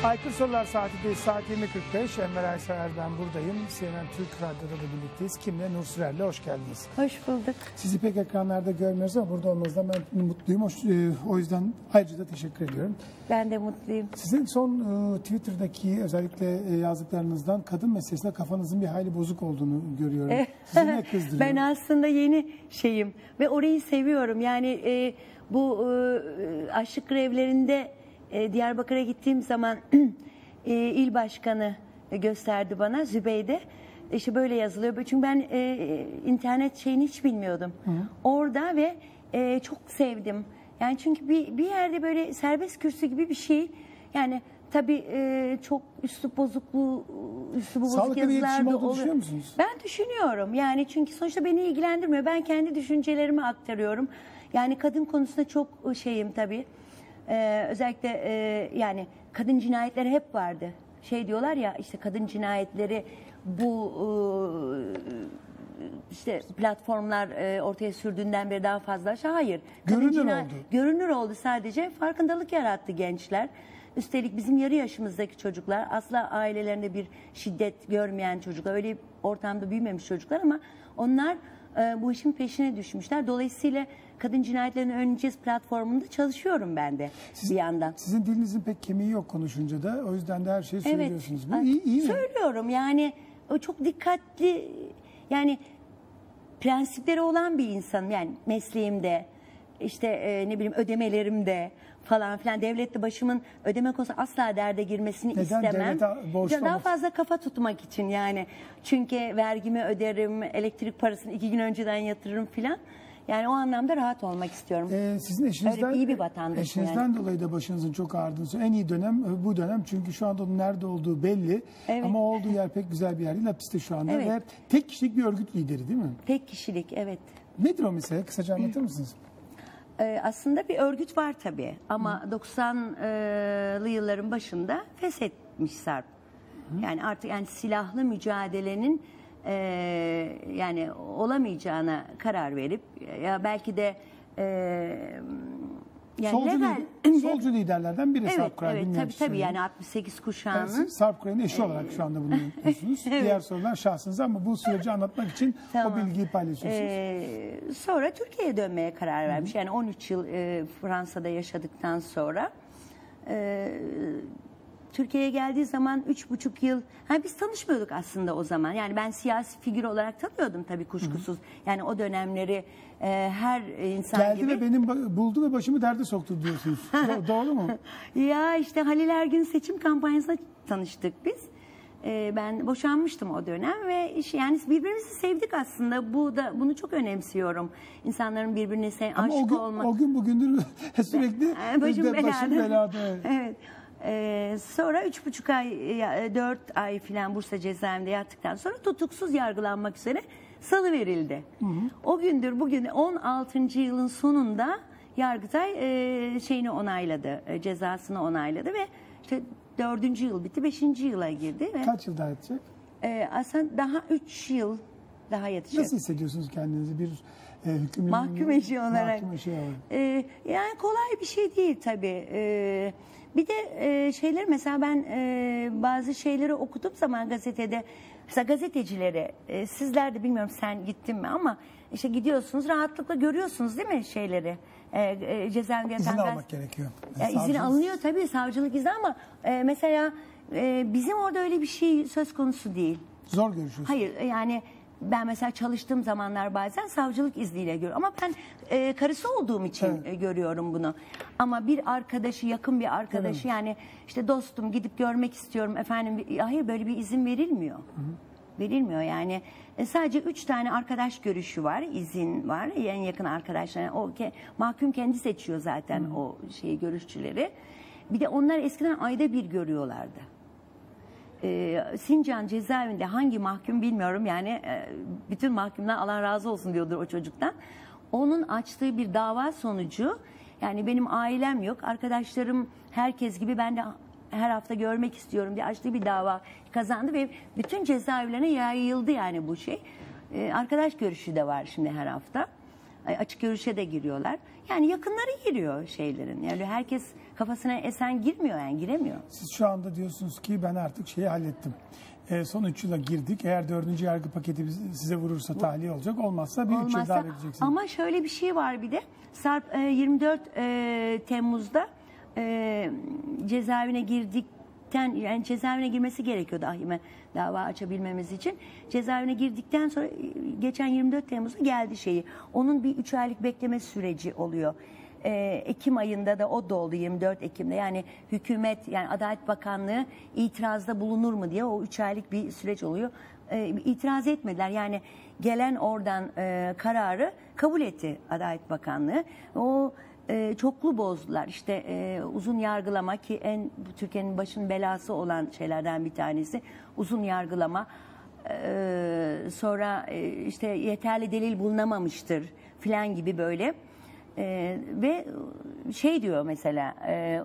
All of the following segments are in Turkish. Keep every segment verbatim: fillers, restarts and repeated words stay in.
Aykır Sorular Saati'deyiz. Saat yirmi kırk beş. Enver Aysever, ben buradayım. C N N Türk Radyo'da da birlikteyiz. Kimle? Nur Sürer'le. Hoş geldiniz. Hoş bulduk. Sizi pek ekranlarda görmüyoruz ama burada olmanızdan ben mutluyum. O, o yüzden ayrıca da teşekkür ediyorum. Ben de mutluyum. Sizin son e, Twitter'daki özellikle e, yazdıklarınızdan kadın meselesinde kafanızın bir hayli bozuk olduğunu görüyorum. Sizi ne kızdırıyor? Ben aslında yeni şeyim ve orayı seviyorum. Yani e, bu e, açlık grevlerinde e, Diyarbakır'a gittiğim zaman e, il başkanı gösterdi bana, Zübeyde. İşte böyle yazılıyor. Çünkü ben e, internet şeyini hiç bilmiyordum. Hı. Orada ve e, çok sevdim. Yani çünkü bir, bir yerde böyle serbest kürsü gibi bir şey. Yani tabii e, çok üslup bozukluğu, üslubu bozuk yazılar da oluyor. Düşünüyor musunuz? Ben düşünüyorum. Yani çünkü sonuçta beni ilgilendirmiyor. Ben kendi düşüncelerimi aktarıyorum. Yani kadın konusunda çok şeyim tabii. Ee, özellikle e, yani kadın cinayetleri hep vardı. Şey diyorlar ya, işte kadın cinayetleri bu e, işte platformlar e, ortaya sürdüğünden beri daha fazla. Hayır. Görünür cinayet, oldu. Görünür oldu sadece. Farkındalık yarattı gençler. Üstelik bizim yarı yaşımızdaki çocuklar, asla ailelerinde bir şiddet görmeyen çocuklar, öyle ortamda büyümemiş çocuklar ama onlar e, bu işin peşine düşmüşler. Dolayısıyla kadın cinayetlerini önleyeceğiz platformunda çalışıyorum ben de Siz, bir yandan. Sizin dilinizin pek kemiği yok konuşunca da, o yüzden de her şeyi söylüyorsunuz. Evet, Bu iyi, iyi mi? Söylüyorum yani, o çok dikkatli, yani prensipleri olan bir insanım. Yani mesleğimde, işte e, ne bileyim ödemelerimde falan filan, devletle başımın ödeme konusunda asla derde girmesini Neden? istemem. İşte daha fazla kafa tutmak için yani. Çünkü vergimi öderim, elektrik parasını iki gün önceden yatırırım filan. Yani o anlamda rahat olmak istiyorum. Ee, sizin eşinizden, Öyle iyi bir vatandaşım eşinizden yani. dolayı da başınızın çok ağrıdığını, en iyi dönem bu dönem, çünkü şu anda onun nerede olduğu belli. Evet. Ama olduğu yer pek güzel bir yer değil. Hapiste şu anda. Evet. Ve tek kişilik bir örgüt lideri değil mi? Tek kişilik, evet. Nedir o mesele? Kısaca anlatır mısınız? Ee, aslında bir örgüt var tabii ama Hı. doksanlı yılların başında feshetmiş Sarp. Hı. Yani artık yani silahlı mücadelenin e, yani olamayacağına karar verip, ya belki de e, yani solcu, legal, lider, solcu liderlerden biri evet, Sarp Kuray. Evet, tabii tabii, yani altmış sekiz kuşağının. Sarp Kuray'ın eşi olarak şu anda bunu yapıyorsunuz. Evet. Diğer sorular şahsınıza ama bu süreci anlatmak için tamam. O bilgiyi paylaşıyorsunuz. Ee, sonra Türkiye'ye dönmeye karar vermiş. Hı hı. Yani on üç yıl e, Fransa'da yaşadıktan sonra e, Türkiye'ye geldiği zaman üç buçuk yıl, yani biz tanışmıyorduk aslında o zaman. Yani ben siyasi figür olarak tanıyordum tabii kuşkusuz. Hı hı. Yani o dönemleri e, her insan Geldi gibi. Geldi ve benim buldu ve başımı derde soktu diyorsunuz. Doğru mu? Ya işte Halil Ergin seçim kampanyasında tanıştık biz. E, ben boşanmıştım o dönem ve iş, yani birbirimizi sevdik aslında. Bu da, bunu çok önemsiyorum. İnsanların birbirini sev, aşık o gün, olmak. O gün bugündür sürekli başım belada. Başım belada. Evet. Ee, sonra üç buçuk ay, dört ay filan Bursa cezaevinde yattıktan sonra tutuksuz yargılanmak üzere salı verildi. Hı hı. O gündür bugün on altıncı yılın sonunda Yargıtay e, şeyini onayladı, e, cezasını onayladı ve işte dördüncü yıl bitti, beşinci yıla girdi. Ve, kaç yıl daha yatacak? E, aslında daha üç yıl daha yatacak. Nasıl hissediyorsunuz kendinizi bir e, hükümlü mahkum eşi olarak? Mahkum eşi olarak. E, yani kolay bir şey değil tabii. E, Bir de e, şeyler, mesela ben e, bazı şeyleri okuduğum zaman gazetede, mesela gazetecilere, e, sizler de bilmiyorum sen gittin mi ama işte gidiyorsunuz, rahatlıkla görüyorsunuz değil mi şeyleri? E, e, cezaevinde İzin yatan almak gerekiyor. Ya, izin alınıyor tabii, savcılık izni, ama e, mesela e, bizim orada öyle bir şey söz konusu değil. Zor görüşüyorsunuz. Hayır, yani ben mesela çalıştığım zamanlar bazen savcılık izniyle görüyorum. Ama ben e, karısı olduğum için evet. e, görüyorum bunu. Ama bir arkadaşı, yakın bir arkadaşı, evet. Yani işte dostum, gidip görmek istiyorum efendim. Hayır, böyle bir izin verilmiyor. Hı hı. Verilmiyor yani. E, sadece üç tane arkadaş görüşü var, izin var. En yakın arkadaşlar. O ke, mahkum kendi seçiyor zaten hı. o şeyi, görüşçüleri. Bir de onlar eskiden ayda bir görüyorlardı. Ee, Sincan cezaevinde hangi mahkum bilmiyorum, yani e, bütün mahkumlar Allah razı olsun diyordur o çocuktan. Onun açtığı bir dava sonucu, yani benim ailem yok, arkadaşlarım herkes gibi ben de her hafta görmek istiyorum diye açtığı bir dava kazandı ve bütün cezaevlerine yayıldı yani bu şey. Ee, arkadaş görüşü de var şimdi her hafta. Açık görüşe de giriyorlar. Yani yakınları giriyor şeylerin. Yani herkes kafasına esen girmiyor yani giremiyor. Siz şu anda diyorsunuz ki ben artık şeyi hallettim. E, son üç yıla girdik. Eğer dördüncü yargı paketi size vurursa tahliye olacak. Olmazsa bir üç yıl daha edeceksiniz. Ama şöyle bir şey var bir de. Sarp e, yirmi dört e, Temmuz'da e, cezaevine girdikten yani cezaevine girmesi gerekiyordu Ahim'e dava açabilmemiz için. Cezaevine girdikten sonra geçen yirmi dört Temmuz'da geldi şeyi. Onun bir üç aylık bekleme süreci oluyor. Ee, Ekim ayında da o doldu yirmi dört Ekim'de yani hükümet yani Adalet Bakanlığı itirazda bulunur mu diye o üç aylık bir süreç oluyor. Ee, itiraz etmediler yani gelen oradan e, kararı kabul etti Adalet Bakanlığı. O e, çoklu bozdular işte e, uzun yargılama ki en Türkiye'nin başının belası olan şeylerden bir tanesi uzun yargılama. Ee, sonra e, işte yeterli delil bulunamamıştır filan gibi böyle. Ee, ve şey diyor mesela e,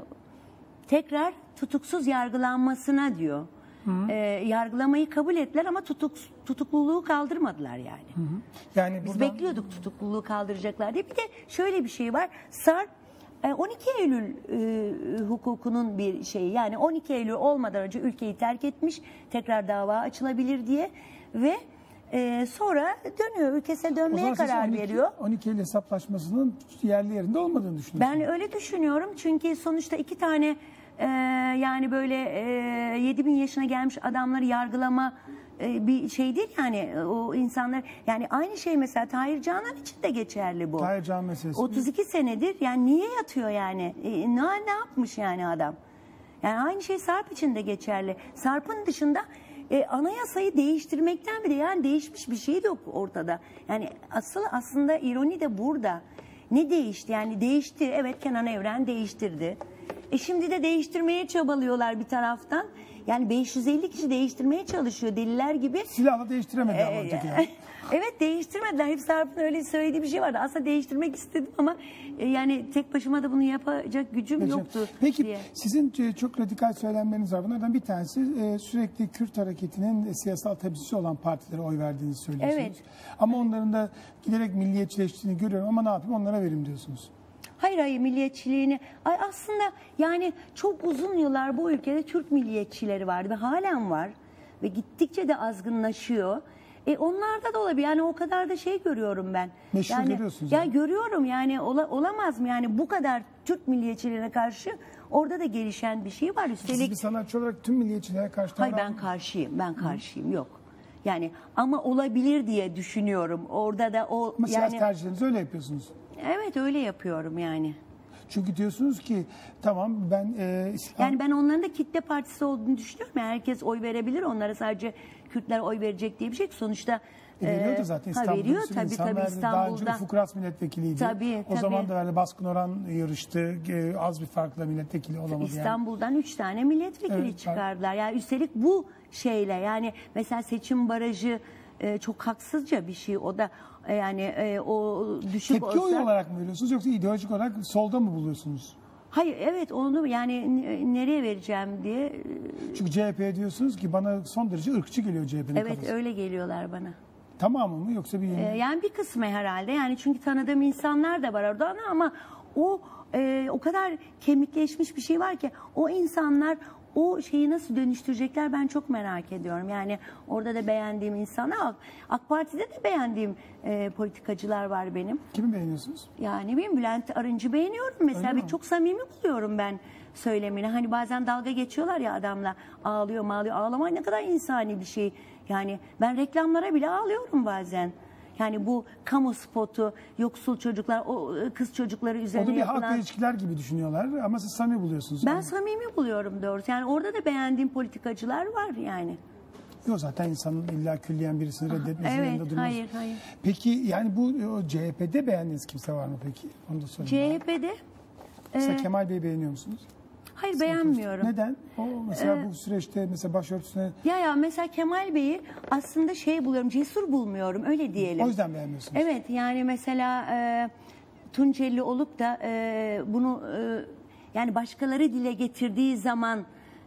tekrar tutuksuz yargılanmasına diyor. Ee, yargılamayı kabul ettiler ama tutuk, tutukluluğu kaldırmadılar yani. Hı hı. Yani biz buradan... bekliyorduk tutukluluğu kaldıracaklar diye. Bir de şöyle bir şey var. Sarp on iki Eylül e, hukukunun bir şeyi yani on iki Eylül olmadan önce ülkeyi terk etmiş tekrar dava açılabilir diye ve Ee, sonra dönüyor, ülkesine dönmeye karar on iki, veriyor. on iki Eylül hesaplaşmasının yerli yerinde olmadığını düşünüyorsunuz. Ben öyle düşünüyorum çünkü sonuçta iki tane e, yani böyle e, yedi bin yaşına gelmiş adamları yargılama e, bir şey değil yani o insanlar yani aynı şey mesela Tahir Canan için de geçerli bu. Tahir Canan meselesi. otuz iki senedir yani niye yatıyor yani e, ne, ne yapmış yani adam? Yani aynı şey Sarp için de geçerli. Sarp'ın dışında E, anayasayı değiştirmekten bile yani değişmiş bir şey de yok ortada. Yani asıl aslında ironi de burada. Ne değişti? Yani değişti. Evet Kenan Evren değiştirdi. E şimdi de değiştirmeye çabalıyorlar bir taraftan. Yani beş yüz elli kişi değiştirmeye çalışıyor deliler gibi. Silahla değiştiremedi ee, ama öteki yani. Evet değiştirmediler. Hep Sarp'ın öyle söylediği bir şey vardı. Aslında değiştirmek istedim ama e, yani tek başıma da bunu yapacak gücüm Peki. yoktu. Peki diye. sizin çok radikal söylemleriniz var. Bunlardan bir tanesi e, sürekli Kürt hareketinin siyasal temsilcisi olan partilere oy verdiğinizi söylüyorsunuz. Evet. Ama onların da giderek milliyetçileştiğini görüyorum ama ne yapayım onlara verim diyorsunuz. Hayır hayır milliyetçiliğini ay aslında yani çok uzun yıllar bu ülkede Türk milliyetçileri vardı ve halen var ve gittikçe de azgınlaşıyor. E onlarda da olabilir yani o kadar da şey görüyorum ben. Meşhur yani, görüyorsunuz. Ya yani. görüyorum yani ola, olamaz mı yani bu kadar Türk milliyetçilerine karşı orada da gelişen bir şey var üstelik. Siz bir sanatçı olarak tüm milliyetçilere karşı... Hayır ben karşıyım ben karşıyım Hı. yok. Yani ama olabilir diye düşünüyorum orada da o... Ama siyasi yani, tercihlerinizi öyle yapıyorsunuz. Evet öyle yapıyorum yani. Çünkü diyorsunuz ki tamam ben e, İslam... Yani ben onların da kitle partisi olduğunu düşünüyorum. Yani herkes oy verebilir. Onlara sadece Kürtler oy verecek diye bir şey. Sonuçta e, veriyor da zaten İstanbul'da. veriyor tabii tabii İstanbul'da. Daha önce Ufuk Ras milletvekiliydi. Tabii, o tabii. zaman da öyle baskın oran yarıştı. E, az bir farkla milletvekili olamadı. İstanbul'dan yani. üç tane milletvekili evet, çıkardılar. Yani üstelik bu şeyle yani mesela seçim barajı e, çok haksızca bir şey. O da yani e, o düşük Tepki olsa... oyu olarak mı veriyorsunuz yoksa ideolojik olarak solda mı buluyorsunuz? Hayır evet onu yani nereye vereceğim diye. Çünkü C H P diyorsunuz ki bana son derece ırkçı geliyor C H P'nin Evet kafası. öyle geliyorlar bana. Tamamı mı yoksa bir yeni? Ee, yani bir kısmı herhalde yani çünkü tanıdığım insanlar da var orada ama o e, o kadar kemikleşmiş bir şey var ki o insanlar o şeyi nasıl dönüştürecekler ben çok merak ediyorum. Yani orada da beğendiğim insanlar AK Parti'de de beğendiğim e, politikacılar var benim. Kimi beğeniyorsunuz? Yani benim Bülent Arınç'ı beğeniyorum mesela bir çok samimi buluyorum ben söylemini. Hani bazen dalga geçiyorlar ya adamla ağlıyor mağlıyor. Ağlamak ne kadar insani bir şey. Yani ben reklamlara bile ağlıyorum bazen. Yani bu kamu spotu, yoksul çocuklar, o kız çocukları üzerine yapılan... O da bir yapılan... halkla ilişkiler gibi düşünüyorlar ama siz samimi buluyorsunuz. Ben yani. samimi buluyorum doğrusu. Yani orada da beğendiğim politikacılar var yani. Yok zaten insanın illa külliyen birisini reddetmesi evet, yanında durmaz. hayır, hayır. Peki yani bu o C H P'de beğendiğiniz kimse var mı peki? Onu da sorayım. C H P'de? Mesela E... Kemal Bey'i beğeniyor musunuz? Hayır Sen beğenmiyorum. Neden? O mesela Ee, bu süreçte mesela başörtüsüne... Ya ya mesela Kemal Bey'i aslında şey buluyorum, cesur bulmuyorum öyle diyelim. O yüzden beğenmiyorsunuz. Evet yani mesela e, Tunceli olup da e, bunu e, yani başkaları dile getirdiği zaman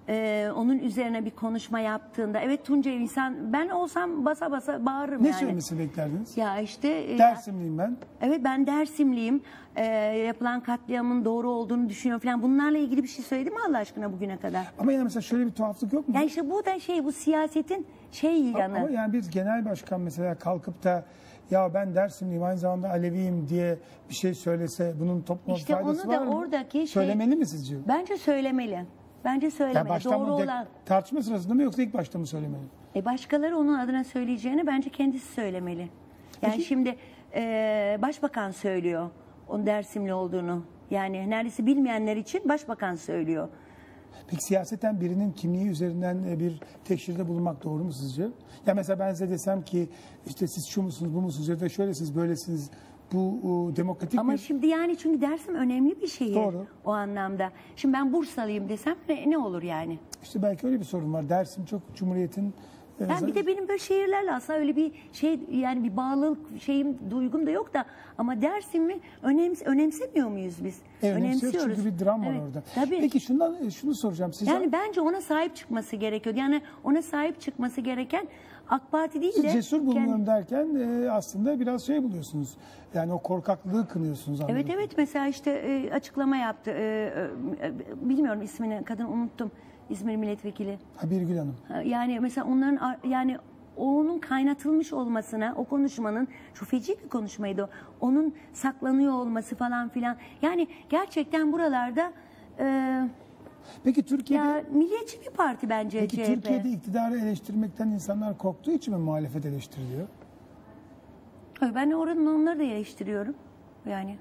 e, onun üzerine bir konuşma yaptığında, evet Tuncay insan, ben olsam basa basa bağırırım ne yani. Ne söylemesi beklerdiniz? Ya işte. E, Dersimliyim ben. Evet ben Dersimliyim. E, yapılan katliamın doğru olduğunu düşünüyorum falan. Bunlarla ilgili bir şey söyledi mi Allah aşkına bugüne kadar? Ama yani mesela şöyle bir tuhaflık yok mu? Yani işte bu da şey, bu siyasetin şey yanı. Ama yani bir genel başkan mesela kalkıp da ya ben Dersimliyim aynı zamanda Aleviyim diye bir şey söylese bunun topluma İşte faydası onu da var mı? oradaki şey, Söylemeli mi sizce? Bence söylemeli. Bence söylemeli. Yani baştan doğru mı, olan. tartışma sırasında mı yoksa ilk başta mı söylemeli? E başkaları onun adına söyleyeceğini bence kendisi söylemeli. Yani Peki. şimdi e, başbakan söylüyor onun Dersimli olduğunu. Yani neredeyse bilmeyenler için başbakan söylüyor. Peki siyaseten birinin kimliği üzerinden bir teşhirde bulunmak doğru mu sizce? Ya mesela ben size desem ki işte siz şu musunuz bu musunuz ya da şöyle siz böylesiniz. Bu o, demokratik Ama bir... şimdi yani çünkü Dersim önemli bir şehir. Doğru. O anlamda. Şimdi ben Bursalıyım desem ne, ne olur yani? İşte belki öyle bir sorun var. Dersim çok Cumhuriyet'in... e, Yani bir de benim böyle şehirlerle aslında öyle bir şey, yani bir bağlılık şeyim, duygum da yok da, ama Dersim'i önems önemsemiyor muyuz biz? Evet, Önemsiyoruz. çünkü bir dram var Evet, orada. Tabii. Peki şundan şunu soracağım size. Yani bence ona sahip çıkması gerekiyor. Yani ona sahip çıkması gereken AK Parti değil Siz de... cesur bulunuyorum kendi... derken e, aslında biraz şey buluyorsunuz. Yani o korkaklığı kınıyorsunuz. Anladım. Evet evet, mesela işte e, açıklama yaptı. E, e, bilmiyorum ismini, kadın unuttum. İzmir milletvekili. Ha, Birgül Hanım. Yani mesela onların, yani onun kaynatılmış olmasına, o konuşmanın, şu feci bir konuşmaydı o, onun saklanıyor olması falan filan. Yani gerçekten buralarda e, Peki Türkiye'de ya milliyetçi bir parti bence Peki C H P. Türkiye'de iktidarı eleştirmekten insanlar korktuğu için mi muhalefet eleştiriliyor? Hayır, ben oranın onları da eleştiriyorum. Yani.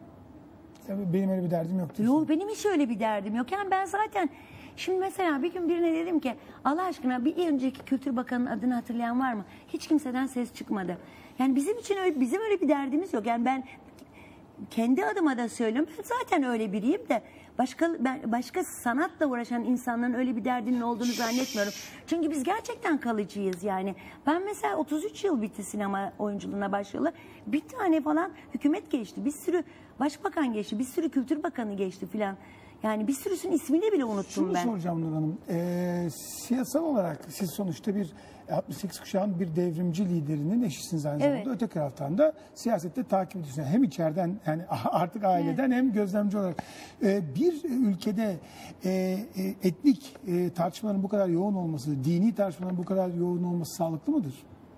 Ya benim öyle bir derdim yok diyorsun. Yok, benim hiç öyle bir derdim yok. Yani ben zaten şimdi mesela bir gün birine dedim ki Allah aşkına bir önceki Kültür Bakanı'nın adını hatırlayan var mı? Hiç kimseden ses çıkmadı. Yani bizim için öyle, bizim öyle bir derdimiz yok. Yani ben kendi adıma da söylüyorum. Ben zaten öyle biriyim de başka ben, başka sanatla uğraşan insanların öyle bir derdinin olduğunu zannetmiyorum. Çünkü biz gerçekten kalıcıyız yani. Ben mesela otuz üç yıl bitti sinema oyunculuğuna başlayalı. Bir tane falan hükümet geçti. Bir sürü başbakan geçti. Bir sürü kültür bakanı geçti filan. Yani bir sürüsünün ismini bile unuttum Şunu ben. soracağım Nur Hanım. Ee, siyasal olarak siz sonuçta bir altmış sekiz kuşağın bir devrimci liderinin eşisiniz aynı zamanda. Evet. Öte taraftan da siyasette takip ediyorsunuz. Hem içeriden yani artık aileden evet. hem gözlemci olarak. Ee, bir ülkede e, e, etnik e, tartışmaların bu kadar yoğun olması, dini tartışmaların bu kadar yoğun olması sağlıklı mıdır?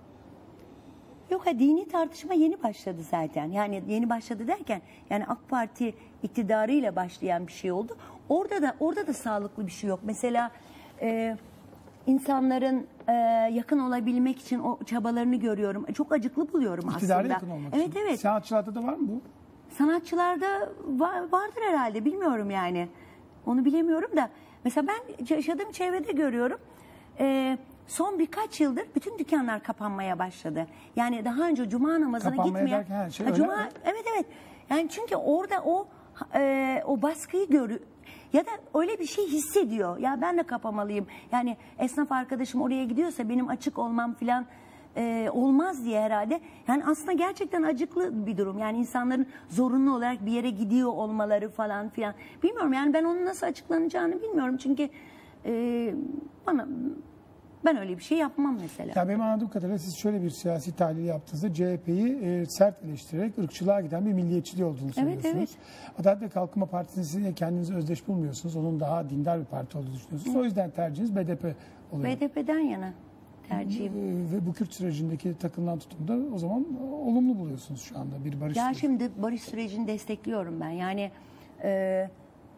Yok, ha, dini tartışma yeni başladı zaten. Yani yeni başladı derken yani AK Parti iktidarıyla başlayan bir şey oldu. Orada da orada da sağlıklı bir şey yok. Mesela e, insanların e, yakın olabilmek için o çabalarını görüyorum. Çok acıklı buluyorum İktidara aslında. yakın olmak evet için. evet. Sanatçılarda da var mı bu? Sanatçılarda var, vardır herhalde, bilmiyorum yani. Onu bilemiyorum da. Mesela ben yaşadığım çevrede görüyorum. E, son birkaç yıldır bütün dükkanlar kapanmaya başladı. Yani daha önce cuma namazına Kapanmaya gitmeyen... derken her şey Ha, öyle cuma, mi? evet evet. Yani çünkü orada o e, o baskıyı görüyor. Ya da öyle bir şey hissediyor. Ya ben de kapamalıyım. Yani esnaf arkadaşım oraya gidiyorsa benim açık olmam falan e, olmaz diye herhalde. Yani aslında gerçekten acıklı bir durum. Yani insanların zorunlu olarak bir yere gidiyor olmaları falan filan. Bilmiyorum yani, ben onun nasıl açıklanacağını bilmiyorum. Çünkü e, bana... Ben öyle bir şey yapmam mesela. Ya benim anladığım kadarıyla siz şöyle bir siyasi tahlil yaptığınızda C H P'yi e, sert eleştirerek ırkçılığa giden bir milliyetçiliği olduğunu söylüyorsunuz. evet. Adalet ve Kalkınma Partisi'yle kendinizi özdeş bulmuyorsunuz. Onun daha dindar bir parti olduğunu düşünüyorsunuz. Evet. O yüzden tercihiniz B D P oluyor. B D P'den yana tercihim. E, ve bu Kürt sürecindeki takılan tutumda o zaman olumlu buluyorsunuz şu anda bir barış Ya süreci. şimdi barış sürecini destekliyorum ben. Yani e,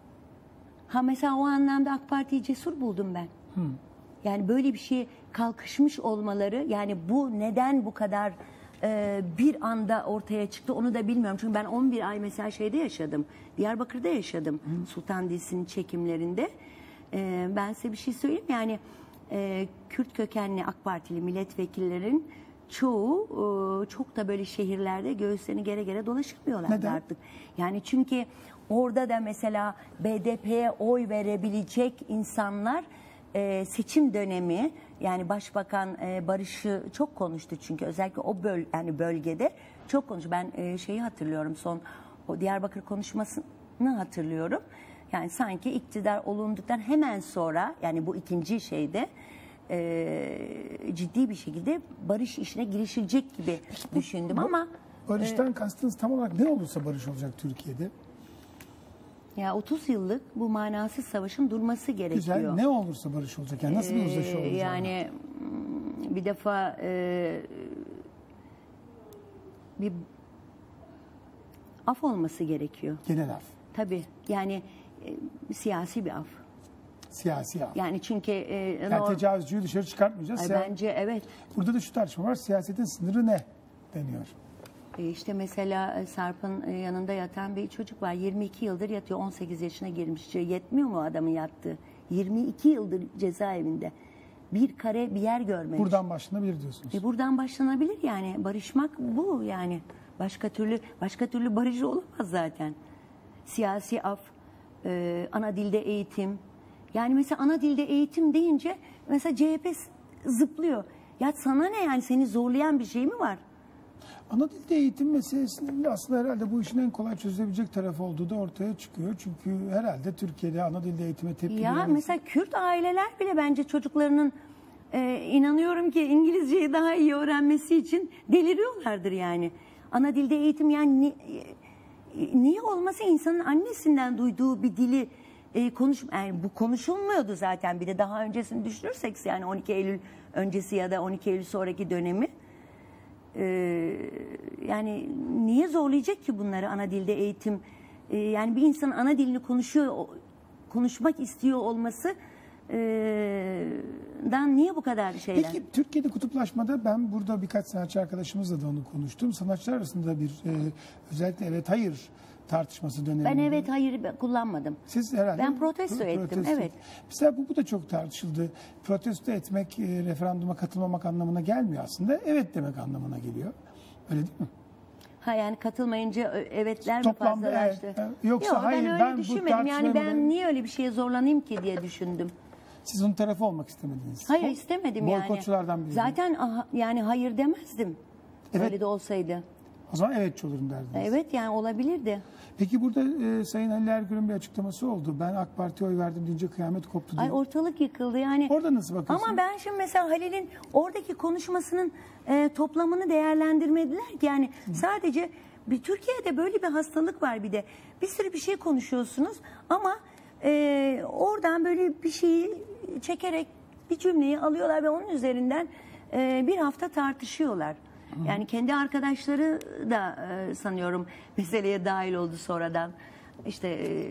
ha mesela o anlamda AK Parti'yi cesur buldum ben. Hmm. Yani böyle bir şeye kalkışmış olmaları, yani bu neden bu kadar e, bir anda ortaya çıktı onu da bilmiyorum. Çünkü ben on bir ay mesela şeyde yaşadım. Diyarbakır'da yaşadım. Hmm. Sultan dizisinin çekimlerinde. E, ben size bir şey söyleyeyim. Yani e, Kürt kökenli AK Partili milletvekillerin çoğu e, çok da böyle şehirlerde göğüslerini gere gere dolaşamıyorlar artık. Yani çünkü orada da mesela B D P'ye oy verebilecek insanlar Ee, seçim dönemi, yani Başbakan e, barışı çok konuştu çünkü özellikle o böl yani bölgede çok konuştu. Ben e, şeyi hatırlıyorum, son o Diyarbakır konuşmasını hatırlıyorum. Yani sanki iktidar olunduktan hemen sonra, yani bu ikinci şeyde e, ciddi bir şekilde barış işine girişilecek gibi düşündüm ama barıştan e, kastınız tam olarak ne olursa barış olacak Türkiye'de? Ya otuz yıllık bu manasız savaşın durması gerekiyor. Güzel. Ne olursa barış olacak. Yani nasıl bir uzlaşı olacak? Yani bir defa e, bir af olması gerekiyor. Genel af. Tabii. Yani e, siyasi bir af. Siyasi af. Yani çünkü e, yani tecavüzcüyü dışarı çıkartmayacağız. Ay, bence evet. Burada da şu tartışma var. Siyasetin sınırı ne deniyor? E işte mesela Sarp'ın yanında yatan bir çocuk var. yirmi iki yıldır yatıyor. on sekiz yaşına girmiş. Yetmiyor mu adamın yattığı? yirmi iki yıldır cezaevinde. Bir kare bir yer görmemiş. Buradan başlanabilir diyorsunuz. E buradan başlanabilir yani. Barışmak bu yani. Başka türlü başka türlü barış olamaz zaten. Siyasi af, e, ana dilde eğitim. Yani mesela ana dilde eğitim deyince mesela C H P zıplıyor. Ya sana ne yani, seni zorlayan bir şey mi var? Ana dilde eğitim meselesinin aslında herhalde bu işin en kolay çözülebilecek tarafı olduğu da ortaya çıkıyor. Çünkü herhalde Türkiye'de ana dilde eğitime tepki Ya verilmesi... mesela Kürt aileler bile bence çocuklarının e, inanıyorum ki İngilizceyi daha iyi öğrenmesi için deliriyorlardır yani. Ana dilde eğitim yani ni, e, niye olmasa insanın annesinden duyduğu bir dili e, konuş, yani bu konuşulmuyordu zaten, bir de daha öncesini düşünürsek yani on iki Eylül öncesi ya da on iki Eylül sonraki dönemi. Ee, yani niye zorlayacak ki bunları ana dilde eğitim? Ee, yani bir insan ana dilini konuşuyor, konuşmak istiyor olması e, dan niye bu kadar şeyler? Peki Türkiye'de kutuplaşmada ben burada birkaç sanatçı arkadaşımızla da onu konuştum. Sanatçılar arasında bir e, özellikle evet hayır tartışması döneminde. Ben evet hayır kullanmadım. Siz herhalde ben protesto pro, ettim. Protesto. Evet. Mesela bu, bu da çok tartışıldı. Protesto etmek e, referanduma katılmamak anlamına gelmiyor aslında. Evet demek anlamına geliyor. Öyle değil mi? Ha yani katılmayınca evetler mi Toplamda fazlalaştı? Evet, yoksa Yok, hayır ben öyle ben düşünmedim. bu Yani ben niye öyle bir şeye zorlanayım ki diye düşündüm. Siz onun tarafı olmak istemediniz. Hayır istemedim yani. Boykotçulardan biri. Zaten aha, yani hayır demezdim. Evet. Öyle de olsaydı. O zaman evetçi olurum derdiniz. Evet yani olabilirdi. Peki burada e, Sayın Ali Ergür'ün bir açıklaması oldu. Ben AK Parti'ye oy verdim deyince kıyamet koptu diye. Ay ortalık yıkıldı yani. Orada nasıl bakıyorsun? Ama ben şimdi mesela Halil'in oradaki konuşmasının e, toplamını değerlendirmediler ki. Yani Hı. sadece bir Türkiye'de böyle bir hastalık var bir de. Bir sürü bir şey konuşuyorsunuz ama e, oradan böyle bir şeyi çekerek bir cümleyi alıyorlar ve onun üzerinden e, bir hafta tartışıyorlar. Yani kendi arkadaşları da e, sanıyorum meseleye dahil oldu sonradan. İşte e,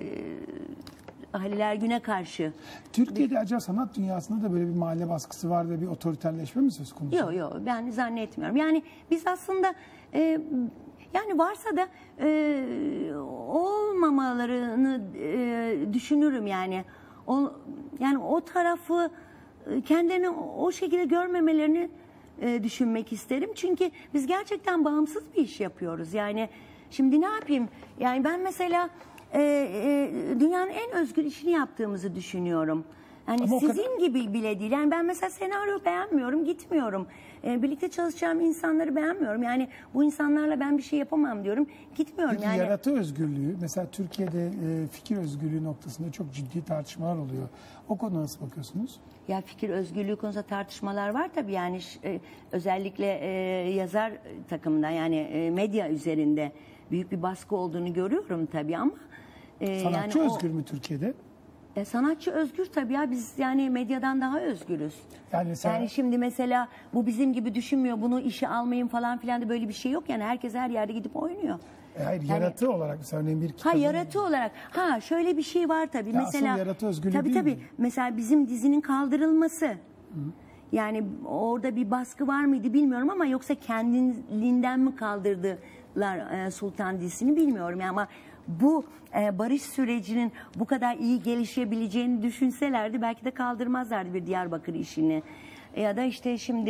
Halil Ergün'e karşı. Türkiye'de bir... acaba sanat dünyasında da böyle bir mahalle baskısı var ve bir otoriterleşme mi söz konusu? Yok yok ben zannetmiyorum. Yani biz aslında e, yani varsa da e, olmamalarını e, düşünürüm yani. O, yani o tarafı e, kendilerini o şekilde görmemelerini E, düşünmek isterim. Çünkü biz gerçekten bağımsız bir iş yapıyoruz. Yani şimdi ne yapayım? Yani ben mesela e, e, dünyanın en özgür işini yaptığımızı düşünüyorum. Yani Ama sizin kadar... gibi bile değil. Yani ben mesela senaryo beğenmiyorum, gitmiyorum. E, birlikte çalışacağım insanları beğenmiyorum. Yani bu insanlarla ben bir şey yapamam diyorum. Gitmiyorum. Peki yani. yaratı özgürlüğü, mesela Türkiye'de e, fikir özgürlüğü noktasında çok ciddi tartışmalar oluyor. O konuda nasıl bakıyorsunuz? Ya fikir özgürlüğü konusunda tartışmalar var tabii yani e, özellikle e, yazar takımından yani e, medya üzerinde büyük bir baskı olduğunu görüyorum tabii ama e, sanatçı yani özgür o, mü Türkiye'de? E, sanatçı özgür tabii ya, biz yani medyadan daha özgürüz. Yani, mesela... yani şimdi mesela bu bizim gibi düşünmüyor, bunu işe almayın falan filan da böyle bir şey yok yani, herkes her yerde gidip oynuyor. E hayır yani, yaratı olarak mesela örneğin bir kitabın... Ha yaratı olarak. Ha şöyle bir şey var tabii. Ya mesela asıl yaratı özgürlüğü tabii değil tabii. mi? Mesela bizim dizinin kaldırılması. Hı. Yani orada bir baskı var mıydı bilmiyorum ama yoksa kendiliğinden mi kaldırdılar e, Sultan dizisini bilmiyorum yani, ama bu e, barış sürecinin bu kadar iyi gelişebileceğini düşünselerdi belki de kaldırmazlardı bir Diyarbakır işini. Ya da işte şimdi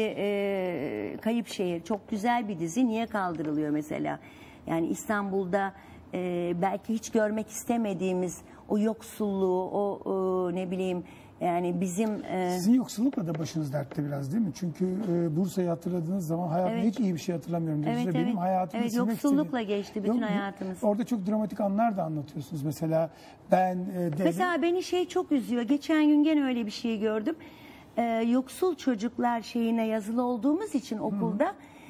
e, Kayıp Şehir çok güzel bir dizi, niye kaldırılıyor mesela? Yani İstanbul'da e, belki hiç görmek istemediğimiz o yoksulluğu, o e, ne bileyim Yani bizim e, Sizin yoksullukla da başınız dertte biraz değil mi? Çünkü e, Bursa'yı hatırladığınız zaman hayatımda Evet. hiç iyi bir şey hatırlamıyorum. Evet, Size evet. Benim hayatımı Evet, silmek yoksullukla istediğim- geçti bütün hayatımız. Orada çok dramatik anlar da anlatıyorsunuz. Mesela ben e, devlet- mesela beni şey çok üzüyor. Geçen gün gene öyle bir şey gördüm. Ee, yoksul çocuklar şeyine yazılı olduğumuz için okulda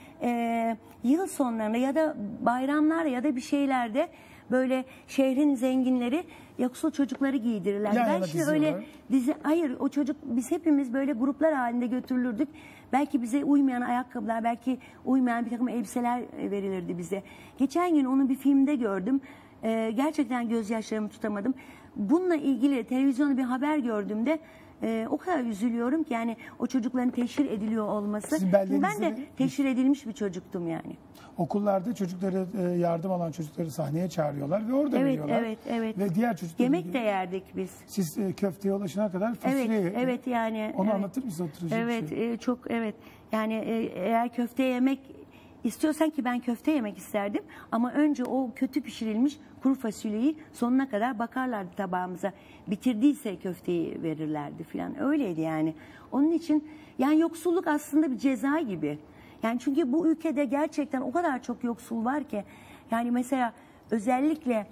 e, yıl sonlarında ya da bayramlar ya da bir şeylerde böyle şehrin zenginleri yoksul çocukları giydirirler. Yan Ben yana şimdi öyle diziyorlar. dizi hayır o çocuk biz hepimiz böyle gruplar halinde götürülürdük. Belki bize uymayan ayakkabılar, belki uymayan bir takım elbiseler verilirdi bize. Geçen gün onu bir filmde gördüm. Ee, gerçekten gözyaşlarımı tutamadım. Bununla ilgili televizyonda bir haber gördüğümde e, o kadar üzülüyorum ki yani o çocukların teşhir ediliyor olması. Sizin Çünkü ben bellenizde de de- teşhir edilmiş bir çocuktum yani. Okullarda çocukları e, yardım alan çocukları sahneye çağırıyorlar ve orada Evet, veriyorlar. evet, evet. Ve diğer çocuklar Yemek de yerdik biz. siz e, köfteye ulaşana kadar fasulye. Evet, evet yani. Onu evet. anlatır mısınız? O trajik Evet, şey. e, çok evet. Yani e, eğer köfte yemek istiyorsan ki ben köfte yemek isterdim ama önce o kötü pişirilmiş kuru fasulyeyi sonuna kadar bakarlardı tabağımıza. Bitirdiyse köfteyi verirlerdi falan. Öyleydi yani. Onun için yani yoksulluk aslında bir ceza gibi. Yani çünkü bu ülkede gerçekten o kadar çok yoksul var ki yani mesela özellikle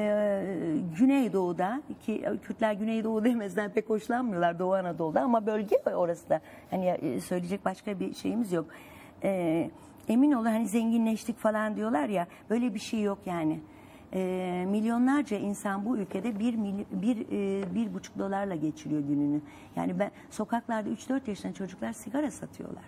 e, Güneydoğu'da ki Kürtler Güneydoğu demezden pek hoşlanmıyorlar Doğu Anadolu'da ama bölge orası da hani e, söyleyecek başka bir şeyimiz yok. E, emin olun hani zenginleştik falan diyorlar ya böyle bir şey yok yani. E, milyonlarca insan bu ülkede bir, mily- bir, e, bir buçuk dolarla geçiriyor gününü. Yani ben sokaklarda üç dört yaşında çocuklar sigara satıyorlar.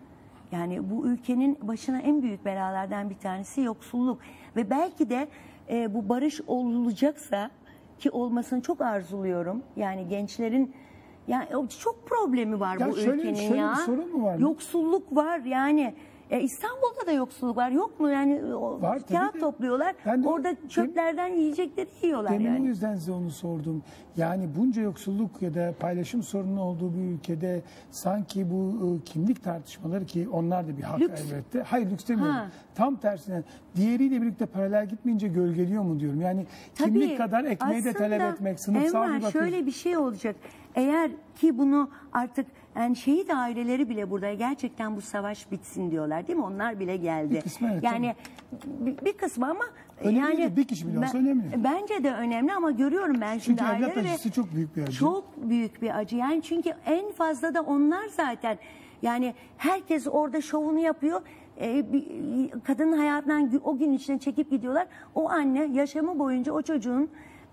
Yani bu ülkenin başına en büyük belalardan bir tanesi yoksulluk. Ve belki de e, bu barış olacaksa ki olmasını çok arzuluyorum. Yani gençlerin yani o çok problemi var Ya bu şöyle- ülkenin şöyle ya. bir sorun mu var? Yoksulluk var yani. E, İstanbul'da da yoksulluk var. Yok mu yani o, Var tabii kağıt de. topluyorlar. Ben de- Orada çöplerden yiyecekleri yiyorlar Demin o yani. yüzden size onu sordum. Yani bunca yoksulluk ya da paylaşım sorunu olduğu bir ülkede sanki bu e, kimlik tartışmaları ki onlar da bir hak Lüks. elbette. Hayır lüks demiyorum. Ha. Tam tersine diğeriyle birlikte paralel gitmeyince gölgeliyor mu diyorum. Yani Tabii, kimlik kadar ekmeği de aslında talep etmek, sınıfsal Enver, bir bakış. şöyle bir şey olacak. Eğer ki bunu artık yani şehit aileleri bile burada gerçekten bu savaş bitsin diyorlar değil mi? Onlar bile geldi. Bir kısmı evet, yani bir, bir kısmı ama Önemli yani değil, bir kişi bile olsa önemli. Bence de önemli ama görüyorum ben şimdi Çünkü evlat aileleri ve acısı çok büyük bir acı. çok büyük bir acı. Yani çünkü en fazla da onlar zaten yani herkes orada şovunu yapıyor. Ee, bir, kadının hayatından gü- o gün içine çekip gidiyorlar. O anne yaşamı boyunca o çocuğun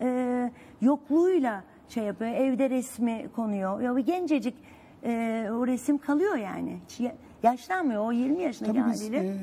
e, yokluğuyla şey yapıyor. Evde resmi konuyor. Ya bir gencecik e, o resim kalıyor yani. Hiç ya- yaşlanmıyor o yirmi yaşındaki Tabii biz haliyle. e,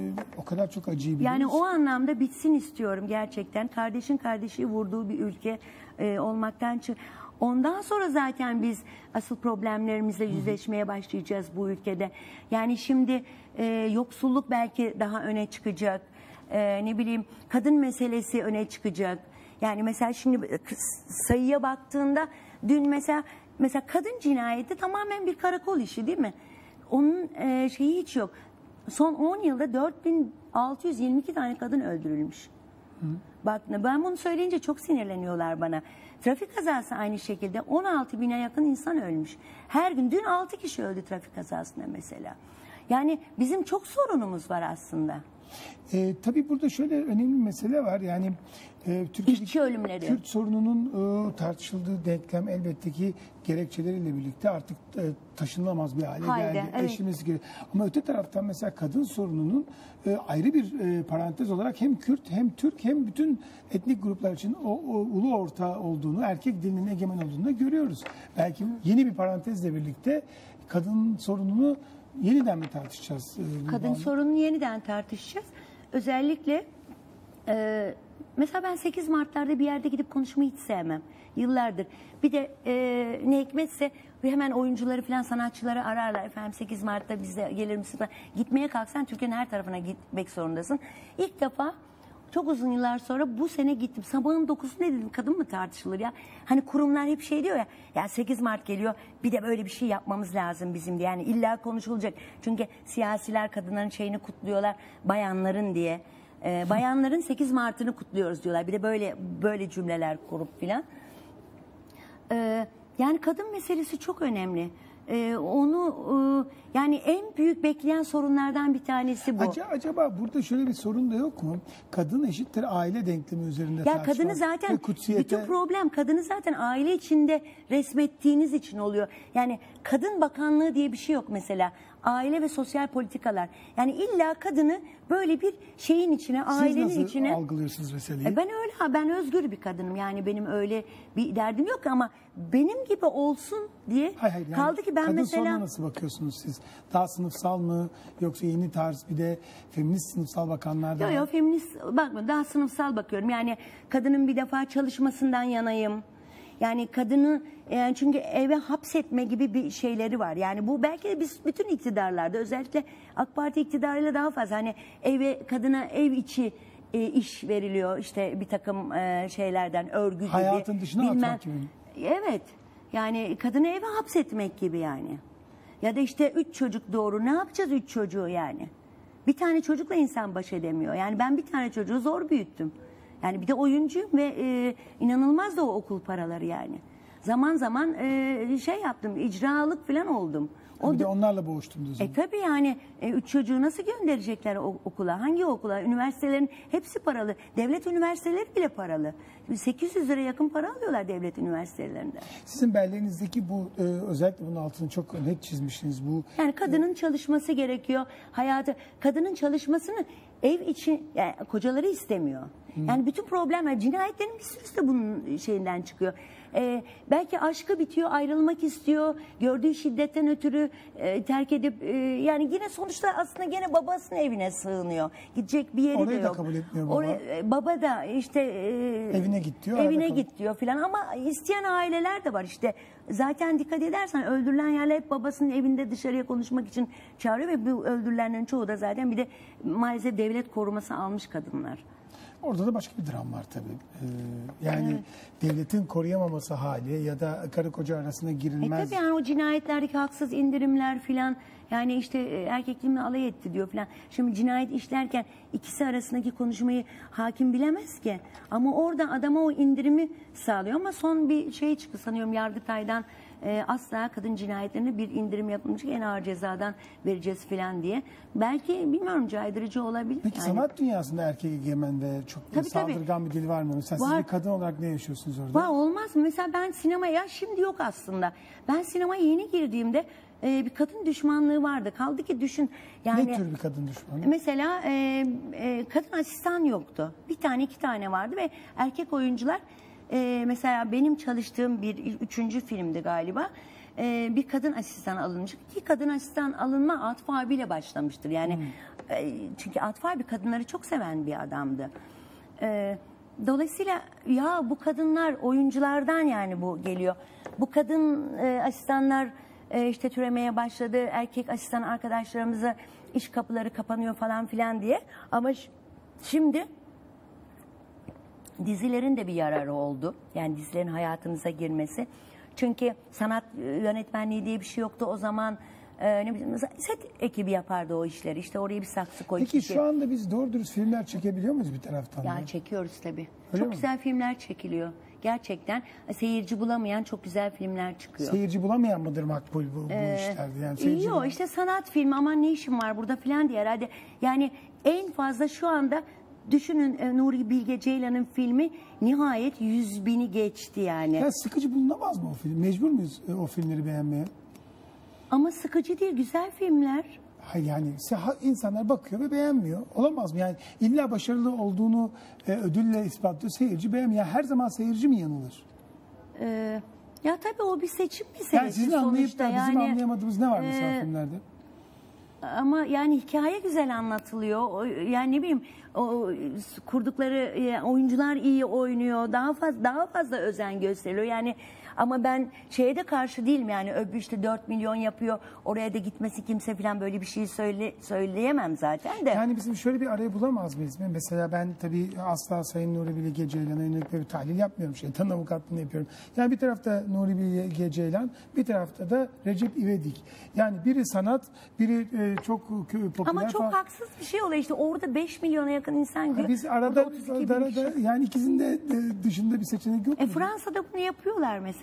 o kadar çok acıyı biliyoruz. Yani o anlamda bitsin istiyorum gerçekten. Kardeşin kardeşi vurduğu bir ülke e, olmaktan çık. Ondan sonra zaten biz asıl problemlerimizle yüzleşmeye başlayacağız bu ülkede. Yani şimdi e, yoksulluk belki daha öne çıkacak. E, ne bileyim kadın meselesi öne çıkacak. Yani mesela şimdi sayıya baktığında dün mesela mesela kadın cinayeti tamamen bir karakol işi değil mi? Onun e, şeyi hiç yok. Son on yılda dört bin altı yüz yirmi iki tane kadın öldürülmüş. Hı. Bak ben bunu söyleyince çok sinirleniyorlar bana. Trafik kazası aynı şekilde on altı bine yakın insan ölmüş. Her gün dün altı kişi öldü trafik kazasında mesela. Yani bizim çok sorunumuz var aslında. E, tabii burada şöyle önemli bir mesele var. Yani e, Türkiye'deki İşçi ölümleri. Kürt sorununun e, tartışıldığı denklem elbette ki gerekçeleriyle birlikte artık e, taşınılamaz bir hale Haydi, geldi. evet. Eşimiz gibi. Ama öte taraftan mesela kadın sorununun e, ayrı bir e, parantez olarak hem Kürt hem Türk hem bütün etnik gruplar için o, o ulu orta olduğunu, erkek dilinin egemen olduğunu da görüyoruz. Belki yeni bir parantezle birlikte kadın sorununu yeniden mi tartışacağız? e, bu Kadın bağlamda? sorununu yeniden tartışacağız. Özellikle e, mesela ben sekiz Mart'larda bir yerde gidip konuşmayı hiç sevmem. Yıllardır. Bir de e, ne hikmetse hemen oyuncuları falan sanatçıları ararlar. Efendim sekiz Mart'ta bize gelir misin falan. Gitmeye kalksan Türkiye'nin her tarafına gitmek zorundasın. İlk defa çok uzun yıllar sonra bu sene gittim. Sabahın dokuzu ne dedim, kadın mı tartışılır ya? Hani kurumlar hep şey diyor ya, ya sekiz Mart geliyor bir de böyle bir şey yapmamız lazım bizim diye. Yani illa konuşulacak. Çünkü siyasiler kadınların şeyini kutluyorlar, bayanların diye. Ee, bayanların sekiz Mart'ını kutluyoruz diyorlar. Bir de böyle böyle cümleler kurup filan. Ee, Yani kadın meselesi çok önemli. Ee, onu e, yani en büyük bekleyen sorunlardan bir tanesi bu. Acaba, acaba burada şöyle bir sorun da yok mu? Kadın eşittir aile denklemi üzerinde Ya tartışmak kadını zaten ve kutsiyete... bütün problem kadını zaten aile içinde resmettiğiniz için oluyor. Yani kadın bakanlığı diye bir şey yok mesela. Aile ve sosyal politikalar. Yani illa kadını böyle bir şeyin içine, ailenin Siz nasıl içine. algılıyorsunuz meseleyi? E ben öyle, ha, ben özgür bir kadınım. Yani benim öyle bir derdim yok ama benim gibi olsun diye Hayır, hayır, yani kaldı ki ben kadın mesela. sorununa nasıl bakıyorsunuz siz? Daha sınıfsal mı yoksa yeni tarz bir de feminist sınıfsal bakanlar da Yok var? yok feminist bakmıyorum. Daha sınıfsal bakıyorum. Yani kadının bir defa çalışmasından yanayım. Yani kadını yani çünkü eve hapsetme gibi bir şeyleri var. Yani bu belki de biz bütün iktidarlarda özellikle AK Parti iktidarıyla daha fazla hani eve kadına ev içi e, iş veriliyor işte bir takım e, şeylerden örgü gibi. Hayatın dışına atmak gibi. Evet. Yani kadını eve hapsetmek gibi yani. Ya da işte üç çocuk doğru ne yapacağız üç çocuğu yani? Bir tane çocukla insan baş edemiyor. Yani ben bir tane çocuğu zor büyüttüm. Yani bir de oyuncuyum ve e, inanılmaz da o okul paraları yani. Zaman zaman e, şey yaptım, icralık falan oldum. O Bir de da, onlarla boğuştum diyorsun. e tabii yani e, üç çocuğu nasıl gönderecekler o, okula? Hangi okula? Üniversitelerin hepsi paralı. Devlet üniversiteleri bile paralı. sekiz yüz lira yakın para alıyorlar devlet üniversitelerinde. Sizin belleğinizdeki bu e, özellikle bunun altını çok net çizmişsiniz. Bu Yani kadının çalışması gerekiyor. Hayatı, kadının çalışmasını ev için yani kocaları istemiyor. Yani bütün problemler, cinayetlerin bir sürüsü de bunun şeyinden çıkıyor. Ee, belki aşkı bitiyor, ayrılmak istiyor, gördüğü şiddetten ötürü e, terk edip e, yani yine sonuçta aslında gene babasının evine sığınıyor. Gidecek bir yeri Orayı de da yok. kabul etmiyor baba. Oraya- e, baba da işte e, Evine git diyor, Evine arada git diyor filan ama isteyen aileler de var işte. Zaten dikkat edersen öldürülen yerler hep babasının evinde dışarıya konuşmak için çağırıyor ve bu öldürülenlerin çoğu da zaten bir de maalesef devlet koruması almış kadınlar. Orada da başka bir dram var tabii. Ee, yani devletin koruyamaması hali ya da karı koca arasına E girilmez. tabii yani o cinayetlerdeki haksız indirimler filan yani işte e, erkekliğimle alay etti diyor filan. Şimdi cinayet işlerken ikisi arasındaki konuşmayı hakim bilemez ki. Ama orada adama o indirimi sağlıyor ama son bir şey çıktı sanıyorum Yargıtay'dan e, asla kadın cinayetlerine bir indirim yapılmış en ağır cezadan vereceğiz filan diye. Belki bilmiyorum caydırıcı olabilir. Peki yani. sanat dünyasında erkek egemen ve çok Tabii, saldırgan bir dil var mı? Mesela siz Var. bir kadın olarak ne yaşıyorsunuz orada? Var olmaz mı? Mesela ben sinemaya şimdi yok aslında. Ben sinemaya yeni girdiğimde e, bir kadın düşmanlığı vardı. Kaldı ki düşün yani. Ne tür bir kadın düşmanı? Mesela e, e, kadın asistan yoktu. Bir tane iki tane vardı ve erkek oyuncular e, mesela benim çalıştığım bir üçüncü filmdi galiba. E, bir kadın asistan alınmış. Ki kadın asistan alınma Atıf abiyle başlamıştır. Yani Hmm. e, çünkü Atıf abi kadınları çok seven bir adamdı. E, dolayısıyla ya bu kadınlar oyunculardan yani bu geliyor. Bu kadın e, asistanlar e, işte türemeye başladı. Erkek asistan arkadaşlarımıza iş kapıları kapanıyor falan filan diye. Ama ş- şimdi dizilerin de bir yararı oldu. Yani dizilerin hayatımıza girmesi. Çünkü sanat e, yönetmenliği diye bir şey yoktu o zaman. E, ne bileyim, set ekibi yapardı o işleri. İşte oraya bir saksı koyup. Peki bir şey- şu anda biz doğru dürüst filmler çekebiliyor muyuz bir taraftan? Ya da? çekiyoruz tabii. Öyle çok mi? güzel filmler çekiliyor. Gerçekten seyirci bulamayan çok güzel filmler çıkıyor. Seyirci bulamayan mıdır makbul bu, bu işlerde? Yani seyirci Yok işte sanat filmi aman ne işim var burada filan diye herhalde. Yani en fazla şu anda düşünün e, Nuri Bilge Ceylan'ın filmi nihayet yüz bini geçti yani. Ya sıkıcı bulunamaz mı o film? Mecbur muyuz e, o filmleri beğenmeye? Ama sıkıcı değil güzel filmler. Hayır yani se- insanlar bakıyor ve beğenmiyor. Olamaz mı? Yani illa başarılı olduğunu e, ödülle ispatlıyor. Seyirci beğenmiyor. Yani her zaman seyirci mi yanılır? Ee, ya tabii o bir seçim meselesi Yani sizin anlayıp sonuçta. da bizim yani, anlayamadığımız ne var mesela e, filmlerde? Ama yani hikaye güzel anlatılıyor. O- Yani ne bileyim o kurdukları e, oyuncular iyi oynuyor. Daha fazla daha fazla özen gösteriliyor. Yani ama ben şeye de karşı değilim yani öbür işte dört milyon yapıyor. Oraya da gitmesi kimse falan böyle bir şey söyle söyleyemem zaten de. Yani bizim şöyle bir arayı bulamaz mıyız? Mesela ben tabii asla Sayın Nuri Bilge Ceylan'a yönelik bir tahlil yapmıyorum. Şeytan avukatlığını yapıyorum. Yani bir tarafta Nuri Bilge Ceylan, bir tarafta da Recep İvedik. Yani biri sanat, biri e, çok kö- popüler Ama çok falan. haksız bir şey oluyor işte orada beş milyona yakın insan görüyor. Biz Burada arada, otuz iki bin arada kişi. yani ikisinin de e, dışında bir seçenek yok E, mu? Fransa'da bunu yapıyorlar mesela.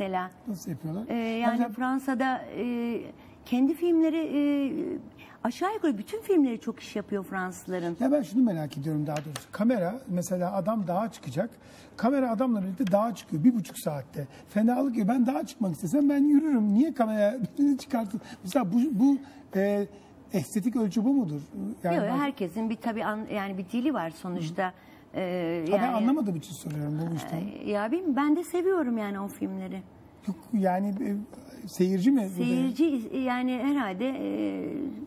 mesela. Nasıl yapıyorlar? Ee, yani Mesela- Fransa'da e, kendi filmleri e, aşağı yukarı bütün filmleri çok iş yapıyor Fransızların. Ya ben şunu merak ediyorum daha doğrusu. Kamera mesela adam dağa çıkacak. Kamera adamla birlikte dağa çıkıyor bir buçuk saatte. Fenalık ya, ben dağa çıkmak istesem ben yürürüm. Niye kamera birini çıkartın? Mesela bu, bu e, estetik ölçü bu mudur? Yani Yok, bak- herkesin bir tabii an- yani bir dili var sonuçta. Ee, Ha, ben yani, anlamadığım için soruyorum bu işte. ya bilmiyorum, ben de seviyorum yani o filmleri. Yok, yani e, seyirci mi? burada? Seyirci yani herhalde e,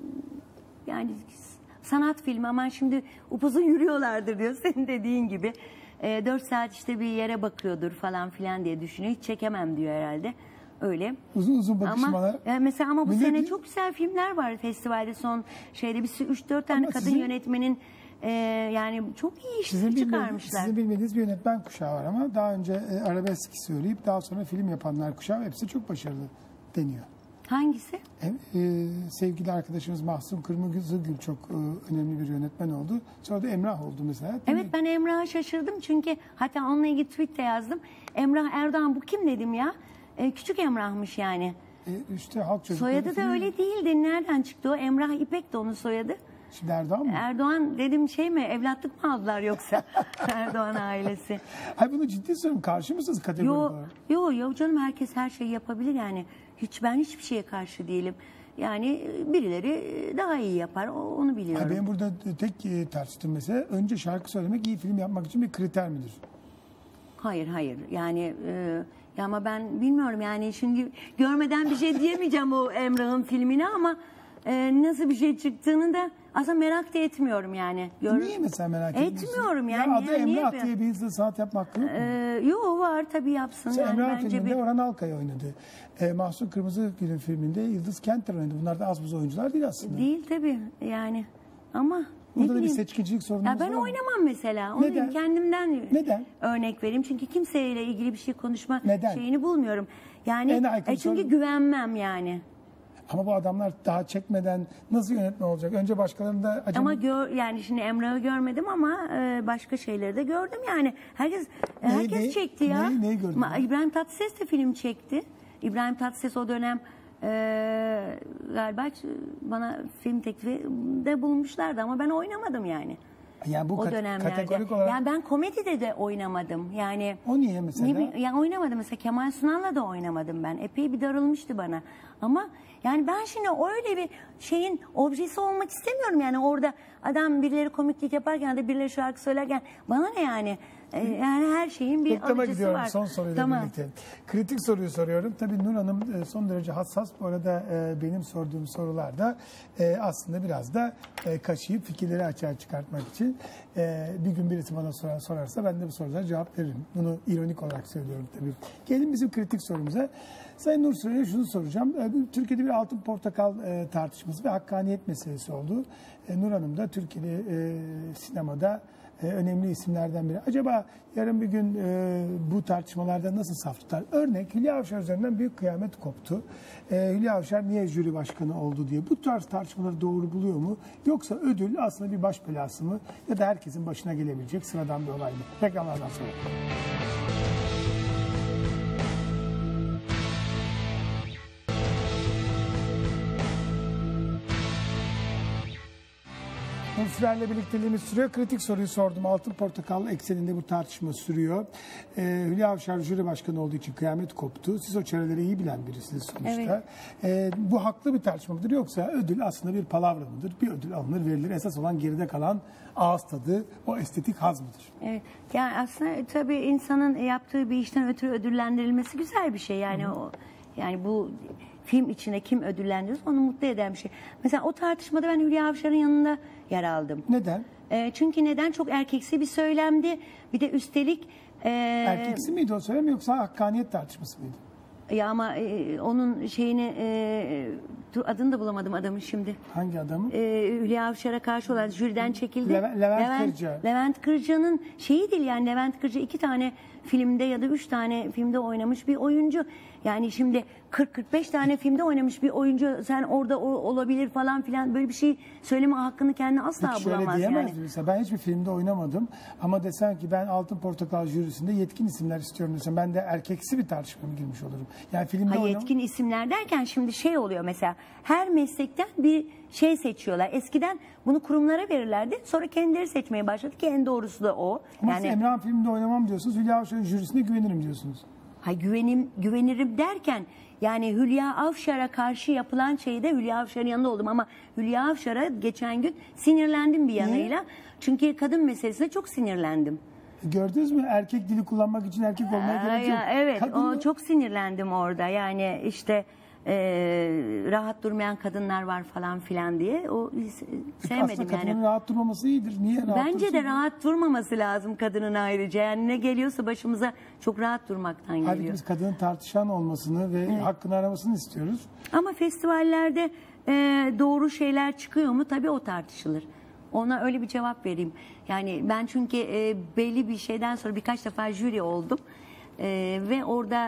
yani sanat filmi ama şimdi upuzun yürüyorlardır diyor senin dediğin gibi. E, dört saat işte bir yere bakıyordur falan filan diye düşünüyor. Hiç çekemem diyor herhalde. Öyle. Uzun uzun Ama bakışmalar. e, mesela ama bu Millet- sene çok güzel filmler var festivalde, son şeyde bir üç dört tane Ama kadın sizin- yönetmenin e, yani çok iyi iş Sizin, bilmediğiniz, çıkarmışlar. sizin bilmediğiniz bir yönetmen kuşağı var ama daha önce e, arabesk söyleyip daha sonra film yapanlar kuşağı hepsi çok başarılı deniyor. Hangisi? E, e, sevgili arkadaşımız Mahsun Kırmızıgül çok e, önemli bir yönetmen oldu. Sonra da Emrah oldu mesela. Değil Evet, mi? ben Emrah'a şaşırdım çünkü hatta onunla ilgili tweet de yazdım. Emrah Erdoğan bu kim dedim ya. E, küçük Emrah'mış yani. E, işte halk çocukları. Soyadı da film- öyle değildi. Nereden çıktı o? Emrah İpek de onun soyadı. Şimdi Erdoğan mı? Erdoğan dedim, şey mi, evlatlık mı aldılar yoksa Erdoğan ailesi? Hayır, bunu ciddi söylüyorum. Karşı mısınız kategori Yo, olarak? yo, yo canım, herkes her şeyi yapabilir yani. Hiç, ben hiçbir şeye karşı değilim. Yani birileri daha iyi yapar, o- onu biliyorum. Hayır, benim burada tek e, tartıştığım mesele önce şarkı söylemek iyi film yapmak için bir kriter midir? Hayır, hayır. Yani e, ya ama ben bilmiyorum yani, şimdi görmeden bir şey diyemeyeceğim o Emrah'ın filmine ama e, nasıl bir şey çıktığını da aslında merak da etmiyorum yani. Gör- Niye mesela merak ediyorsun? Etmiyorum yani. Ya adı Ya, niye Emrah be- diye bir hızlı sanat yapmak yok mu? Ee, yo, var tabii, yapsın. Mesela Yani Emrah bence filminde bir... Orhan Alkaya oynadı. E, Mahsun Kırmızıgül'ün filminde Yıldız Kenter oynadı. Bunlar da az buz oyuncular değil aslında. Değil tabii yani, ama ne Burada da bir bileyim. seçkicilik sorunumuz Ya ben var mı? oynamam mesela. Onu Neden? kendimden Neden? örnek vereyim. Çünkü kimseyle ilgili bir şey konuşma Neden? şeyini bulmuyorum. Yani En aykırı e, çünkü sorun- güvenmem yani. Ama bu adamlar daha çekmeden nasıl yönetmen olacak? Önce başkalarında acaba... Ama gör, yani şimdi Emrah'ı görmedim ama e, başka şeyleri de gördüm yani. Herkes herkes neyi- çekti ya. neyi- neyi gördün Ma- ya? İbrahim Tatlıses de film çekti. İbrahim Tatlıses o dönem e, galiba ç- bana film teklifi de bulmuşlardı ama ben oynamadım yani. yani bu O kat- dönemlerde. kategorik olarak... Yani ben komedide de oynamadım. Yani O niye mesela? ne bi- yani oynamadım mesela, Kemal Sunal'la da oynamadım ben. Epey bir darılmıştı bana. Ama yani ben şimdi öyle bir şeyin objesi olmak istemiyorum yani, orada adam birileri komiklik yaparken de birileri şarkı söylerken bana ne yani? Ee, yani her şeyin bir Reklama alıcısı gidiyorum var. son soruyla Tamam. birlikte. Kritik soruyu soruyorum. Tabii Nur Hanım e, son derece hassas. Bu arada e, benim sorduğum sorularda e, aslında biraz da e, kaşıyıp fikirleri açığa çıkartmak için. E, bir gün birisi bana sorar, sorarsa ben de bu sorulara cevap veririm. Bunu ironik olarak söylüyorum tabii. Gelin bizim kritik sorumuza. Sayın Nur Süreyya, şunu soracağım. E, bu Türkiye'de bir altın portakal e, tartışması ve hakkaniyet meselesi oldu. E, Nur Hanım da Türkiye'de e, sinemada e, önemli isimlerden biri. Acaba yarın bir gün e, bu tartışmalarda nasıl saf tutar? Örnek, Hülya Avşar üzerinden büyük kıyamet koptu. E, Hülya Avşar niye jüri başkanı oldu diye. Bu tarz tartışmaları doğru buluyor mu? Yoksa ödül aslında bir baş belası mı? Ya da herkesin başına gelebilecek sıradan bir olay mı? Reklamlardan sonra. Nursüler'le birlikteliğimiz sürüyor. Kritik soruyu sordum. Altın Portakal ekseninde bu tartışma sürüyor. Ee, Hülya Avşar jüri başkanı olduğu için kıyamet koptu. Siz o çevreleri iyi bilen birisiniz sonuçta. Ee, bu haklı bir tartışma mıdır, yoksa ödül aslında bir palavra mıdır? Bir ödül alınır, verilir. Esas olan geride kalan ağız tadı, o estetik haz mıdır? Evet. Yani aslında tabii insanın yaptığı bir işten ötürü ödüllendirilmesi güzel bir şey. Yani o, yani bu film içine kim ödüllendiriyorsa onu mutlu eden bir şey. Mesela o tartışmada ben Hülya Avşar'ın yanında yer aldım. Neden? E, çünkü neden? Çok erkeksi bir söylemdi. Bir de üstelik e, Erkeksi miydi o söylem, yoksa hakkaniyet tartışması mıydı? ya ama e, onun şeyini e, dur, adını da bulamadım adamın şimdi. Hangi adamı? E, Hülya Avşar'a karşı olan jüriden çekildi. Levent- Levent Kırca. Levent Kırca'nın şeyi değil yani, Levent Kırca iki tane filmde ya da üç tane filmde oynamış bir oyuncu. Yani şimdi kırk kırk beş tane filmde oynamış bir oyuncu sen orada o- olabilir falan filan böyle bir şey söyleme hakkını kendine asla Peki şöyle bulamaz diyemez yani. mi? Mesela ben hiçbir filmde oynamadım ama desen ki ben Altın Portakal jürisinde yetkin isimler istiyorum desem ben de erkeksi bir tartışmaya mı girmiş olurum? Yani filmde Ha, oynam- yetkin isimler derken şimdi şey oluyor mesela her meslekten bir şey seçiyorlar. Eskiden bunu kurumlara verirlerdi. Sonra kendileri seçmeye başladı ki en doğrusu da o. Ama Yani siz Emrah'ın filminde oynamam diyorsunuz. Hülya Avşar'ın jürisine güvenirim diyorsunuz. ha, güvenim güvenirim derken yani Hülya Avşar'a karşı yapılan şeyde Hülya Avşar'ın yanında oldum ama Hülya Avşar'a geçen gün sinirlendim bir yanıyla. Çünkü kadın meselesine çok sinirlendim. Gördünüz mü? Erkek dili kullanmak için erkek olmaya Aa, gerek yok. ya, evet Kadın- o çok sinirlendim orada yani işte e, rahat durmayan kadınlar var falan filan diye o sevmedim Aslında kadının yani. rahat durmaması iyidir. Niye rahat Bence dursun? de rahat durmaması lazım kadının ayrıca. Yani ne geliyorsa başımıza çok rahat durmaktan Halbuki geliyor. biz kadının tartışan olmasını ve hakkını aramasını istiyoruz. Ama festivallerde e, doğru şeyler çıkıyor mu? Tabii o tartışılır. Ona öyle bir cevap vereyim. Yani ben çünkü e, belli bir şeyden sonra birkaç defa jüri oldum. E, ve orada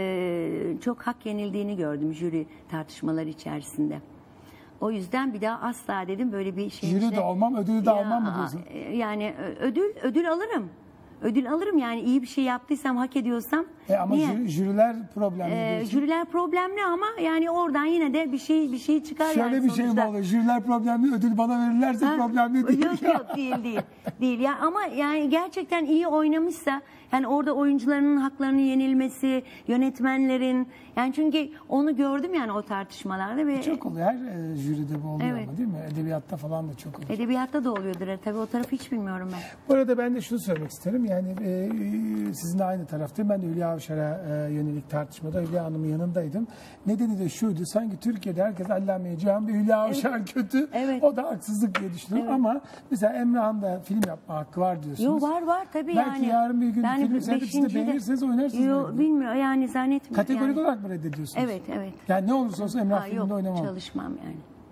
e, çok hak yenildiğini gördüm jüri tartışmaları içerisinde. O yüzden bir daha asla dedim böyle bir şey. Jüri de olmam, ödülü de Ya, almam mı diyorsun? e, Yani ö- ödül ödül alırım. Ödül alırım yani iyi bir şey yaptıysam, hak ediyorsam. E ama niye? jüri- jüriler problemli Ee, diyorsun. jüriler problemli ama yani oradan yine de bir şey bir şey çıkar Şöyle yani bir şey mi sonuçta. oluyor? Jüriler problemli, ödül bana verirlerse Ha, problemli değil. Yok yok değil değil. Değil ya ama yani gerçekten iyi oynamışsa yani orada oyuncuların haklarının yenilmesi, yönetmenlerin yani çünkü onu gördüm yani o tartışmalarda ve Çok oluyor. Her e, jüride bu oluyor Evet. ama değil mi? Edebiyatta falan da çok oluyor. edebiyatta da oluyordur tabii o tarafı hiç bilmiyorum ben. Bu arada ben de şunu söylemek isterim. Yani e, sizinle aynı taraftayım. Ben de Hülya Avşar'a e, yönelik tartışmada Hülya Hanım'ın yanındaydım. Nedeni de şuydu. Sanki Türkiye'de herkes Allame Cihan ve Hülya Avşar kötü. Evet. O da haksızlık diye düşünüyorum. Ama mesela Emrah'ın da film yapma hakkı var diyorsunuz. Yo var var tabii Belki yani. yarın bir gün film seyredip siz de beşinci beğenirseniz oynarsınız Yo belki. bilmiyorum yani zannetmiyorum. Kategorik yani. olarak mı reddediyorsunuz? Evet evet. Yani ne olursa olsun Emrah Ha, filminde yok oynamam. çalışmam yani.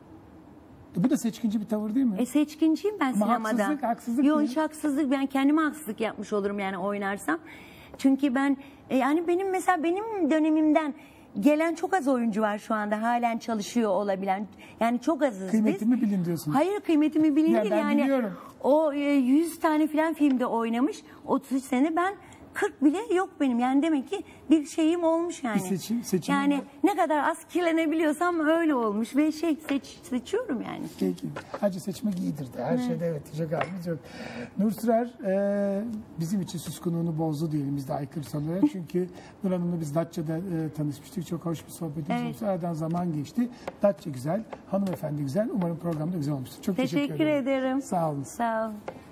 E, bu da seçkinci bir tavır değil mi? E seçkinciyim ben Ama sinemada. haksızlık, haksızlık Yok değil. hiç haksızlık. Ben kendime haksızlık yapmış olurum yani oynarsam. Çünkü ben e, yani benim mesela benim dönemimden gelen çok az oyuncu var şu anda halen çalışıyor olabilen. Yani çok azız Kıymetimi biz. bilin diyorsunuz. Hayır kıymetimi bilin Ya değil ben yani. biliyorum. O e, yüz tane filan filmde oynamış. otuz üç sene ben kırk bile yok benim. Yani demek ki bir şeyim olmuş yani. Bir seçim- seçimim yani var. ne kadar az kirlenebiliyorsam öyle olmuş ve şey seç, seçiyorum yani. Peki. Hacı seçmek iyidir de. Her şeyde evet diyecek halimiz yok. Nur Sürer e, bizim için suskunluğunu bozdu diyelim biz de aykırı sanıyorlar. Çünkü Nur Hanım'la biz Datça'da e, tanışmıştık. Çok hoş bir sohbetimiz Evet. olmuştu. Aradan zaman geçti. Datça güzel, hanımefendi güzel. Umarım programda güzel olmuştur. Çok teşekkür, Teşekkür ederim. Sağ olun. Sağ olun.